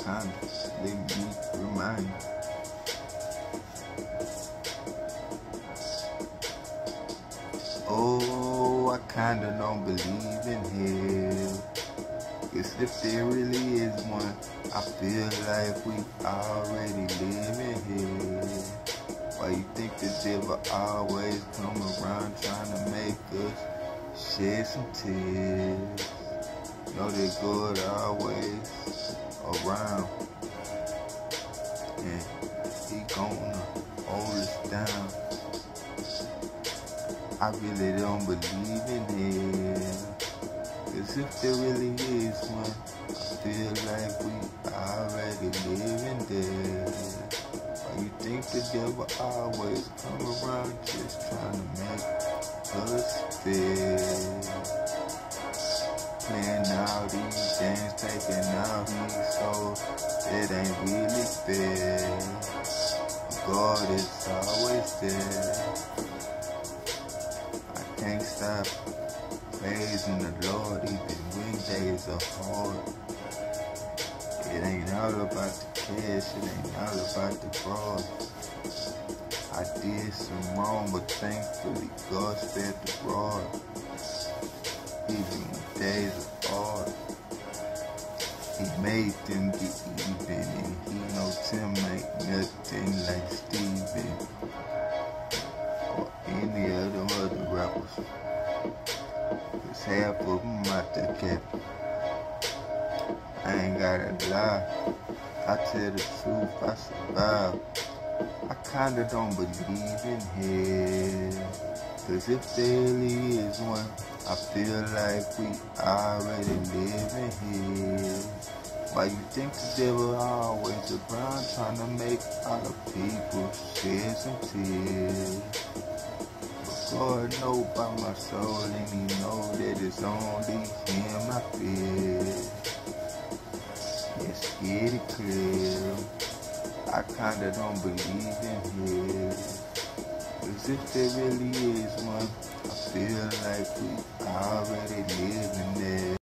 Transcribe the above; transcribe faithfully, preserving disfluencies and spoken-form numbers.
kinda let me remind you. Oh, I kinda don't believe in hell. Cause if there really is one, I feel like we already live in hell. Why you think the devil always come around trying to make us shed some tears? Know that God always around, and he gonna hold us down. I really don't believe in hell. Cause if there really is one, I feel like we already living there. Why you think the devil always come around just trying to make us fail? Playing all these games, taking all these souls, it ain't really fair. God is always there. I can't stop praising the Lord even when days are hard. It ain't all about the cash, it ain't all about the fraud. I did some wrong, but thankfully God spared the rod. Even when days are hard, he made them get even, and he knows Tim ain't nothing like Steven or any of them other rappers. Cause half of them out there cap. I ain't gotta lie, I tell the truth, I survive. I kinda don't believe in hell. Cause if there really is one, I feel like we already live in hell. Why you think the devil always around trying to make all the people shed some tears? But God know about my soul, and he know that it's only him I fear. Let's get it clear, I kinda don't believe in hell. Cause if there really is one, I feel like we already living there.